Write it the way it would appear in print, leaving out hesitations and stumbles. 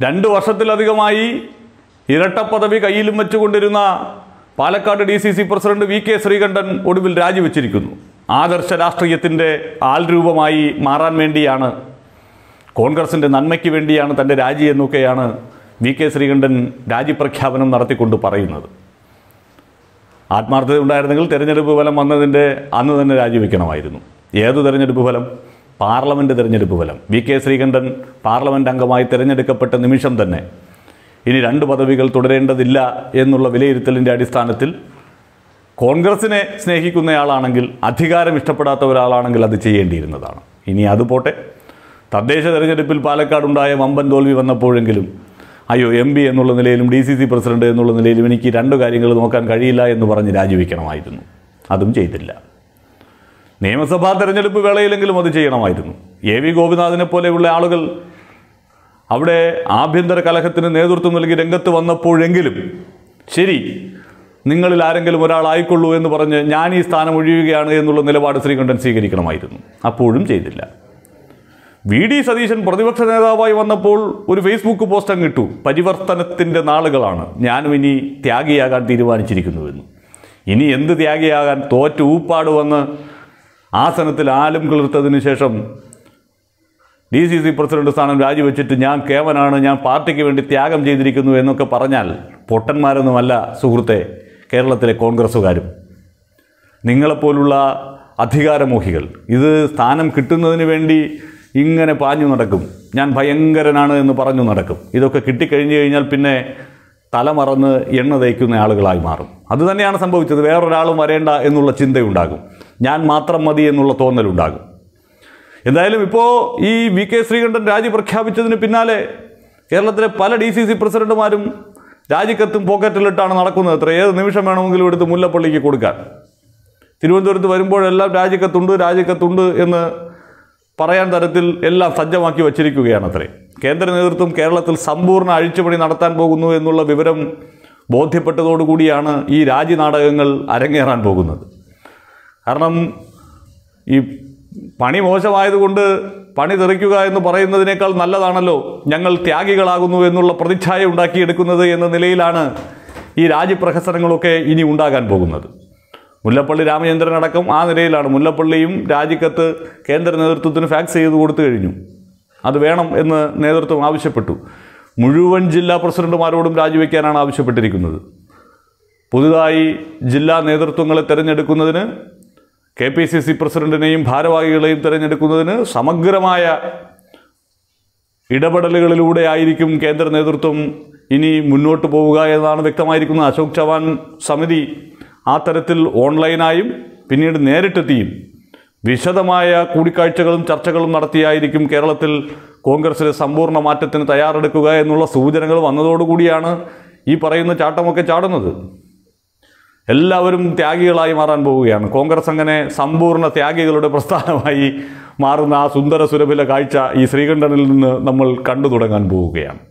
2 വർഷത്തിലധികമായി ഇരട്ടപ്പദവി കയ്യിലും വെച്ചുകൊണ്ടിരുന്ന Palakkad DCC president VK Sreekandan ഒടുവിൽ രാജിവെച്ചിരിക്കുന്നു. ആദർശ രാഷ്ട്രീയത്തിൻ്റെ ആൾരൂപമായി മാറാൻ വേണ്ടിയാണ്, കോൺഗ്രസിൻ്റെ നന്മയ്ക്ക് വേണ്ടിയാണ് തൻ്റെ രാജി എന്നൊക്കെയാണ് VK ശ്രീകണ്ഠൻ രാജിപ്രഖ്യാപനം നടത്തിക്കൊണ്ട് പറയുന്നത്. ആത്മാർത്ഥത ഉണ്ടായിരുന്നെങ്കിൽ തെരഞ്ഞെടുപ്പ് ഫലം വന്നതിൻ്റെ അന്ന് തന്നെ രാജിവെക്കണമായിരുന്നു. ഏതു തെരഞ്ഞെടുപ്പ് ഫലം? പാർലമെൻറ്റ് തെരഞ്ഞെടുപ്പ് ഫലം. VK ശ്രീകണ്ഠൻ പാർലമെൻറ്റ് അംഗമായി തിരഞ്ഞെടുക്കപ്പെട്ട നിമിഷം തന്നെ ഇനി 2 പദവികൾ തുടരേണ്ടതില്ല എന്നുള്ള വിലയിരുത്തലിൻ്റെ അടിസ്ഥാനത്തിൽ കോൺഗ്രസിനെ സ്നേഹിക്കുന്നയാളാണെങ്കിൽ, അധികാരം ഇഷ്ടപ്പെടാത്ത ഒരാളാണെങ്കിൽ അത് ചെയ്യേണ്ടിയിരുന്നതാണ്. ഇനി അതുപോട്ടെ, തദ്ദേശ തെരഞ്ഞെടുപ്പിൽ പാലക്കാടുണ്ടായ വമ്പൻ തോൽവി വന്നപ്പോഴെങ്കിലും അയ്യോ MB എന്നുള്ള നിലയിലും DCC പ്രസിഡന്റ് എന്നുള്ള നിലയിലും എനിക്ക് 2 കാര്യങ്ങൾ നോക്കാൻ കഴിയില്ല എന്ന് പറഞ്ഞ് രാജിവെക്കണമായിരുന്നു. അതും ചെയ്തില്ല. നിയമസഭാ തെരഞ്ഞെടുപ്പ് വേളയിലെങ്കിലും അത് ചെയ്യണമായിരുന്നു. AV ഗോപിനാഥിനെ പോലെയുള്ള ആളുകൾ അവിടെ ആഭ്യന്തര കലഹത്തിന് നേതൃത്വം നൽകി രംഗത്ത് വന്നപ്പോഴെങ്കിലും ശരി, നിങ്ങളിൽ ആരെങ്കിലും ഒരാളായിക്കൊള്ളൂ എന്ന് പറഞ്ഞ് ഞാൻ ഈ സ്ഥാനം ഒഴിയുകയാണ് എന്നുള്ള നിലപാട് ശ്രീകണ്ഠൻ സ്വീകരിക്കണമായിരുന്നു. അപ്പോഴും ചെയ്തില്ല. VD സതീശൻ പ്രതിപക്ഷ നേതാവായി വന്നപ്പോൾ ഒരു ഫേസ്ബുക്ക് പോസ്റ്റ് അങ്ങിട്ടു, പരിവർത്തനത്തിൻ്റെ നാളുകളാണ്, ഞാനും ഇനി ത്യാഗിയാകാൻ തീരുമാനിച്ചിരിക്കുന്നുവെന്ന്. ഇനി എന്ത് ത്യാഗിയാകാൻ? തോറ്റ് ഊപ്പാട് വന്ന് ആസനത്തിൽ ആലും കിളിർത്തതിന് ശേഷം DCC പ്രസിഡന്റ് സ്ഥാനം രാജിവെച്ചിട്ട് ഞാൻ കേവനാണ്, ഞാൻ പാർട്ടിക്ക് വേണ്ടി ത്യാഗം ചെയ്തിരിക്കുന്നു എന്നൊക്കെ പറഞ്ഞാൽ പൊട്ടന്മാരൊന്നുമല്ല സുഹൃത്തെ കേരളത്തിലെ കോൺഗ്രസ്സുകാരും. നിങ്ങളെപ്പോലുള്ള അധികാരമോഹികൾ ഇത് സ്ഥാനം കിട്ടുന്നതിന് വേണ്ടി ഇങ്ങനെ പാഞ്ഞു നടക്കും, ഞാൻ ഭയങ്കരനാണ് എന്ന് പറഞ്ഞു നടക്കും. ഇതൊക്കെ കിട്ടിക്കഴിഞ്ഞു കഴിഞ്ഞാൽ പിന്നെ തലമറന്ന് എണ്ണ തേക്കുന്ന ആളുകളായി മാറും. അതുതന്നെയാണ് സംഭവിച്ചത്. വേറൊരാളും വരേണ്ട എന്നുള്ള ചിന്തയുണ്ടാകും, ഞാൻ മാത്രം മതി എന്നുള്ള തോന്നലുണ്ടാകും. എന്തായാലും ഇപ്പോൾ ഈ VK ശ്രീകണ്ഠൻ രാജി പ്രഖ്യാപിച്ചതിന് പിന്നാലെ കേരളത്തിലെ പല DCC പ്രസിഡന്റുമാരും രാജിക്കത്തും പോക്കറ്റിലിട്ടാണ് നടക്കുന്നത്. അത്ര ഏത് നിമിഷം വേണമെങ്കിലും എടുത്ത് മുല്ലപ്പള്ളിക്ക് കൊടുക്കാൻ. തിരുവനന്തപുരത്ത് വരുമ്പോഴെല്ലാം രാജിക്കത്തുണ്ട് എന്ന് പറയാൻ തരത്തിൽ എല്ലാം സജ്ജമാക്കി വച്ചിരിക്കുകയാണ്. അത്രേ കേന്ദ്ര നേതൃത്വം കേരളത്തിൽ സമ്പൂർണ്ണ അഴിച്ചുപണി നടത്താൻ പോകുന്നു എന്നുള്ള വിവരം ബോധ്യപ്പെട്ടതോടുകൂടിയാണ് ഈ രാജി നാടകങ്ങൾ അരങ്ങേറാൻ പോകുന്നത്. കാരണം ഈ പണി മോശമായതുകൊണ്ട് പണി തെറിക്കുക എന്ന് പറയുന്നതിനേക്കാൾ നല്ലതാണല്ലോ ഞങ്ങൾ ത്യാഗികളാകുന്നു എന്നുള്ള പ്രതിച്ഛായ ഉണ്ടാക്കിയെടുക്കുന്നത് എന്ന നിലയിലാണ് ഈ രാജിപ്രഹസനങ്ങളൊക്കെ ഇനി ഉണ്ടാകാൻ പോകുന്നത്. മുല്ലപ്പള്ളി രാമചന്ദ്രൻ അടക്കം ആ നിലയിലാണ്. മുല്ലപ്പള്ളിയും രാജിക്കത്ത് കേന്ദ്ര നേതൃത്വത്തിന് ഫാക്സ് ചെയ്ത് കൊടുത്തു കഴിഞ്ഞു. അത് വേണം എന്ന് നേതൃത്വം ആവശ്യപ്പെട്ടു. മുഴുവൻ ജില്ലാ പ്രസിഡന്റുമാരോടും രാജിവെക്കാനാണ് ആവശ്യപ്പെട്ടിരിക്കുന്നത്. പുതുതായി ജില്ലാ നേതൃത്വങ്ങളെ തിരഞ്ഞെടുക്കുന്നതിന്, KPCC പ്രസിഡന്റിനെയും ഭാരവാഹികളെയും തിരഞ്ഞെടുക്കുന്നതിന് സമഗ്രമായ ഇടപെടലുകളിലൂടെ ആയിരിക്കും കേന്ദ്ര നേതൃത്വം ഇനി മുന്നോട്ട് പോവുക എന്നതാണ് വ്യക്തമായിരിക്കുന്നത്. അശോക് ചവാൻ സമിതി ആ തരത്തിൽ ഓൺലൈനായും പിന്നീട് നേരിട്ടെത്തിയും വിശദമായ കൂടിക്കാഴ്ചകളും ചർച്ചകളും നടത്തിയായിരിക്കും കേരളത്തിൽ കോൺഗ്രസിലെ സമ്പൂർണ്ണ മാറ്റത്തിന് തയ്യാറെടുക്കുക എന്നുള്ള സൂചനകൾ വന്നതോടുകൂടിയാണ് ഈ പറയുന്ന ചാട്ടമൊക്കെ ചാടുന്നത്. എല്ലാവരും ത്യാഗികളായി മാറാൻ പോവുകയാണ്. കോൺഗ്രസ് അങ്ങനെ സമ്പൂർണ്ണ ത്യാഗികളുടെ പ്രസ്ഥാനമായി മാറുന്ന ആ സുന്ദര സുരഭില കാഴ്ച ഈ ശ്രീകണ്ഠനിൽ നിന്ന് നമ്മൾ കണ്ടു തുടങ്ങാൻ പോവുകയാണ്.